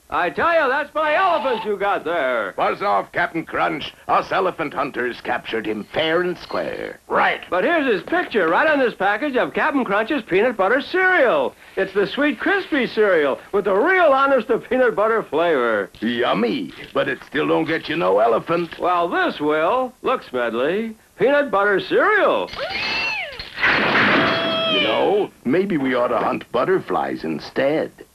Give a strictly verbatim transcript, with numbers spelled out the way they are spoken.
I tell you, that's my elephant you got there. Buzz off, Captain Crunch. Us elephant hunters captured him fair and square. Right. But here's his picture right on this package of Captain Crunch's peanut butter cereal. It's the sweet, crispy cereal with the real honest-to-peanut butter flavor. Yummy, but it still don't get you no elephant. Well, this will. Look, Smedley. Peanut butter cereal. You know, maybe we ought to hunt butterflies instead.